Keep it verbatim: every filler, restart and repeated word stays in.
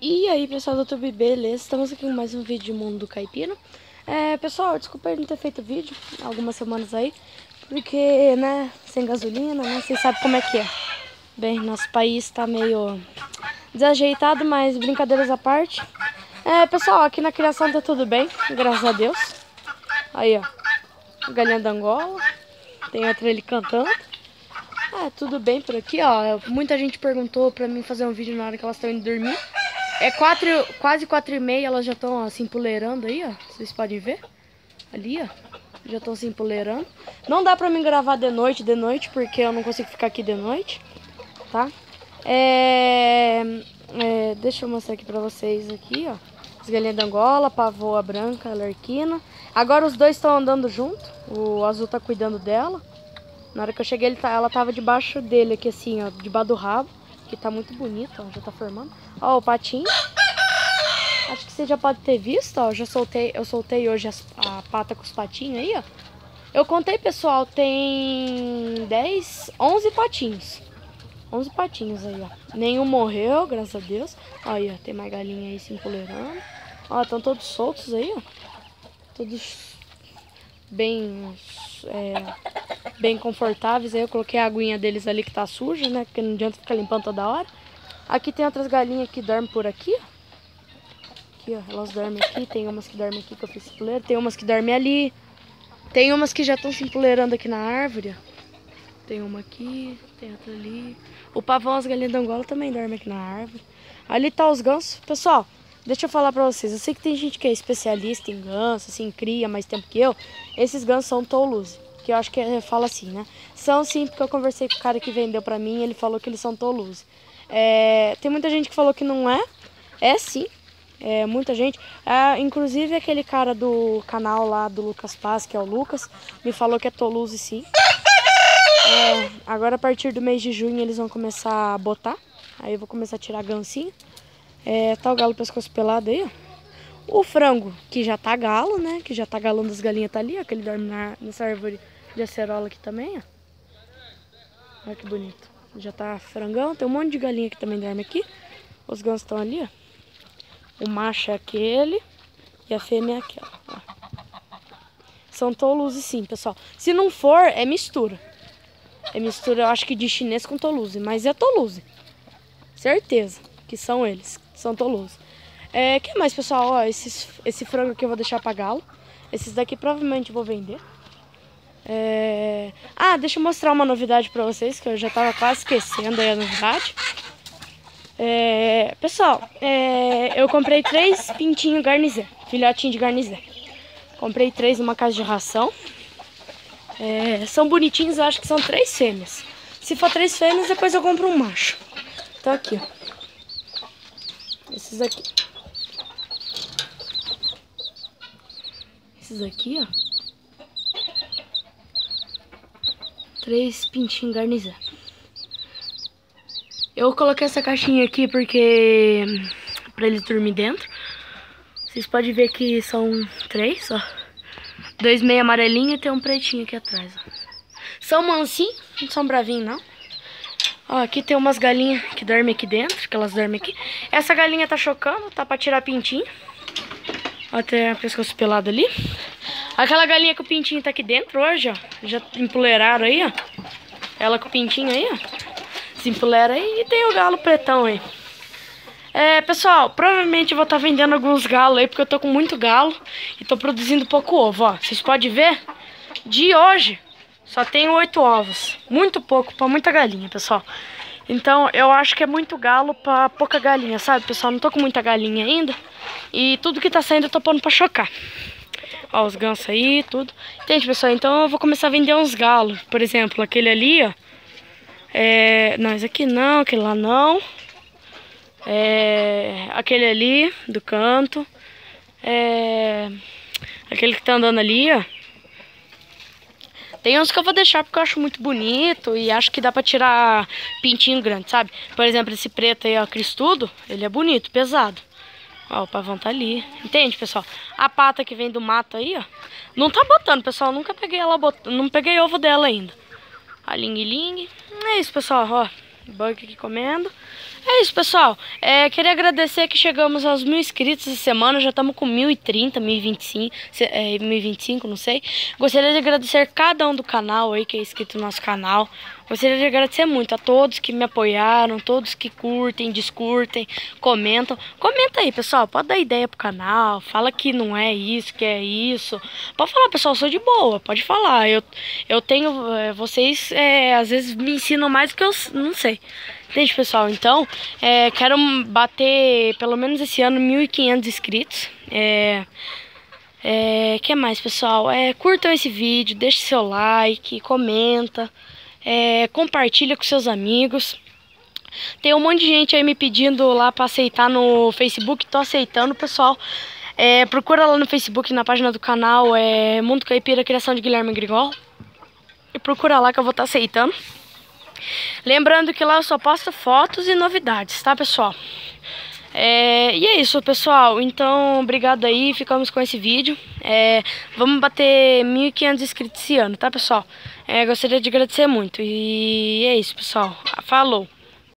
E aí, pessoal do YouTube, beleza? Estamos aqui com mais um vídeo de Mundo do Caipira. É, pessoal, desculpa eu não ter feito vídeo algumas semanas aí, porque, né, sem gasolina, né, vocês sabem como é que é. Bem, nosso país tá meio desajeitado, mas brincadeiras à parte. É, pessoal, aqui na criação tá tudo bem, graças a Deus. Aí, ó, galinha da Angola, tem outra ali cantando. Ah, tudo bem por aqui, ó. Muita gente perguntou pra mim fazer um vídeo na hora que elas estão indo dormir. É quatro, quase quatro e meia, elas já estão se empoleirando aí, ó. Vocês podem ver. Ali, ó. Já estão se empoleirando. Não dá pra mim gravar de noite, de noite, porque eu não consigo ficar aqui de noite, tá? É, é, deixa eu mostrar aqui pra vocês aqui, ó. As galinhas da Angola, pavoa branca, alerquina. Agora os dois estão andando junto. O azul tá cuidando dela. Na hora que eu cheguei, ele tá, ela tava debaixo dele aqui, assim, ó, debaixo do rabo. Que tá muito bonito, ó, já tá formando. Ó, o patinho. Acho que você já pode ter visto, ó. Já soltei, eu soltei hoje as, a pata com os patinhos aí, ó. Eu contei, pessoal, tem dez, onze patinhos. onze patinhos aí, ó. Nenhum morreu, graças a Deus. Ó, aí, ó, tem mais galinha aí se empoleirando. Ó, estão todos soltos aí, ó. Todos bem... É, bem confortáveis. Aí eu coloquei a aguinha deles ali que tá suja, né? Porque não adianta ficar limpando toda hora. Aqui tem outras galinhas que dormem por aqui, ó. Aqui, ó, elas dormem aqui. Tem umas que dormem aqui que eu fiz empoleiro. Tem umas que dormem ali. Tem umas que já estão se empoleirando aqui na árvore, ó. Tem uma aqui, tem outra ali. O pavão, as galinhas da Angola também dormem aqui na árvore. Ali tá os gansos. Pessoal, deixa eu falar pra vocês. Eu sei que tem gente que é especialista em ganso, assim, cria mais tempo que eu. Esses gansos são Toulouse, que eu acho que é, fala assim, né? São sim, porque eu conversei com o cara que vendeu pra mim e ele falou que eles são Toulouse. É, tem muita gente que falou que não é. É sim, é muita gente. É, inclusive aquele cara do canal lá do Lucas Paz, que é o Lucas, me falou que é Toulouse sim. É, agora a partir do mês de junho eles vão começar a botar. Aí eu vou começar a tirar gancinho. É, tá o galo pescoço pelado aí, ó. O frango, que já tá galo, né? Que já tá galando as galinhas, tá ali, ó. Que ele dorme na, nessa árvore de acerola aqui também, ó. Olha que bonito. Já tá frangão. Tem um monte de galinha que também dorme aqui. Os gansos estão ali, ó. O macho é aquele e a fêmea é aquela, ó. São Toulouse sim, pessoal. Se não for, é mistura. É mistura, eu acho que de chinês com Toulouse. Mas é Toulouse. Certeza que são eles. São Toulouse. É, que mais, pessoal? Ó, esses, esse frango aqui eu vou deixar pra galo. Esses daqui provavelmente eu vou vender. É... Ah, deixa eu mostrar uma novidade pra vocês, que eu já tava quase esquecendo aí a novidade. É... Pessoal, é... eu comprei três pintinhos garnizé, filhotinho de garnizé. Comprei três numa casa de ração. É... São bonitinhos, eu acho que são três fêmeas. Se for três fêmeas, depois eu compro um macho. Então aqui, ó. Esses aqui. Esses aqui, ó. Três pintinhos garnizé. Eu coloquei essa caixinha aqui porque... pra eles dormirem dentro. Vocês podem ver que são três, ó. Dois meio amarelinhos e tem um pretinho aqui atrás, ó. São mansinhos, não são bravinhos, não. Ó, aqui tem umas galinhas que dormem aqui dentro, que elas dormem aqui. Essa galinha tá chocando, tá pra tirar pintinho. Ó, tem a pescoço pelado ali. Aquela galinha com o pintinho tá aqui dentro hoje, ó. Já empoleiraram aí, ó. Ela com o pintinho aí, ó. Se empoleira aí. E tem o galo pretão aí. É, pessoal, provavelmente eu vou estar tá vendendo alguns galos aí, porque eu tô com muito galo. E tô produzindo pouco ovo, ó. Vocês podem ver, de hoje... Só tenho oito ovos. Muito pouco pra muita galinha, pessoal. Então, eu acho que é muito galo pra pouca galinha, sabe, pessoal? Não tô com muita galinha ainda. E tudo que tá saindo eu tô pondo pra chocar. Ó, os gansos aí, tudo. Entende, pessoal? Então eu vou começar a vender uns galos. Por exemplo, aquele ali, ó. É... Não, esse aqui não, aquele lá não. É... Aquele ali, do canto. É... Aquele que tá andando ali, ó. Tem uns que eu vou deixar porque eu acho muito bonito e acho que dá pra tirar pintinho grande, sabe? Por exemplo, esse preto aí, ó, cristudo, ele é bonito, pesado. Ó, o pavão tá ali. Entende, pessoal? A pata que vem do mato aí, ó, não tá botando, pessoal. Nunca peguei ela botando, não peguei ovo dela ainda. A ling-ling. É isso, pessoal, ó. Bug aqui comendo. É isso, pessoal. É, queria agradecer que chegamos aos mil inscritos essa semana. Já estamos com mil e trinta, mil e vinte e cinco, é, mil e vinte e cinco, não sei. Gostaria de agradecer cada um do canal aí que é inscrito no nosso canal. Gostaria de agradecer muito a todos que me apoiaram, todos que curtem, descurtem, comentam. Comenta aí, pessoal. Pode dar ideia pro canal. Fala que não é isso, que é isso. Pode falar, pessoal. Eu sou de boa. Pode falar. Eu, eu tenho... É, vocês, é, às vezes, me ensinam mais do que eu não sei. Entende, pessoal? Então, é, quero bater, pelo menos esse ano, mil e quinhentos inscritos. É... É, que mais, pessoal? É, curtam esse vídeo, deixe seu like, comenta, é, compartilha com seus amigos. Tem um monte de gente aí me pedindo lá pra aceitar no Facebook, tô aceitando, pessoal. É, procura lá no Facebook, na página do canal, é Mundo Caipira, Criação de Guilherme Grigol. E procura lá que eu vou estar aceitando. Lembrando que lá eu só posto fotos e novidades, tá, pessoal? É, e é isso, pessoal. Então, obrigado aí. Ficamos com esse vídeo. É, vamos bater mil e quinhentos inscritos esse ano, tá, pessoal? É, gostaria de agradecer muito. E é isso, pessoal. Falou!